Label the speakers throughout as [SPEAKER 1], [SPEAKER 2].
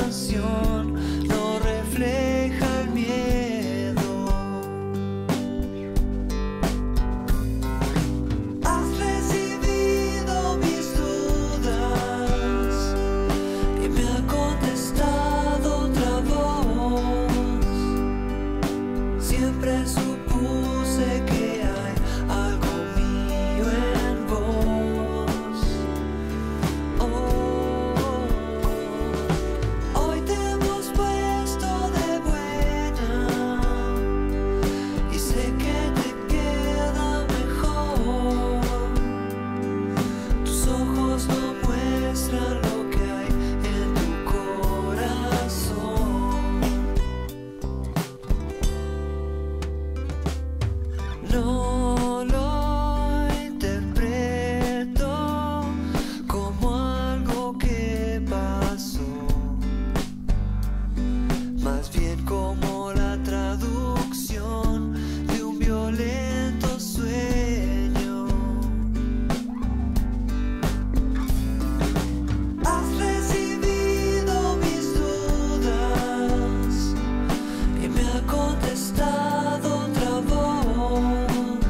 [SPEAKER 1] canción no refleja el miedo. Has recibido mis dudas y me ha contestado otra voz. Siempre supuse que hay algo mío en vos. Hoy te hemos puesto de buena y sé que te queda mejor. Tus ojos no muestran lo que hay en tu corazón. No lo interpreto como algo que pasó, más bien como la traducción de un violento sueño. Has recibido mis dudas y me ha contestado otra voz.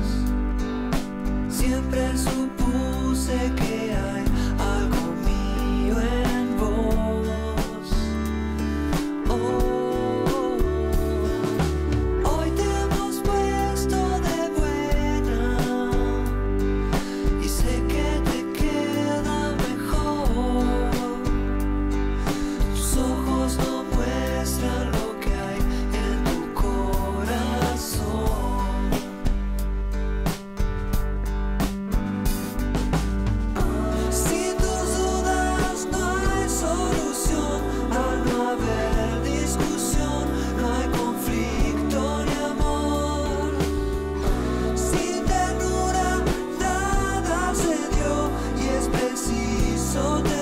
[SPEAKER 1] Siempre supuse que hay algo mío en vos. Hoy te hemos puesto de buena y sé que te queda mejor. Tus ojos no muestran lo que hay en tu corazón. Sin tus dudas no hay solución, al no haber discusión no hay conflicto ni amor. Sin ternura nada se dio y es preciso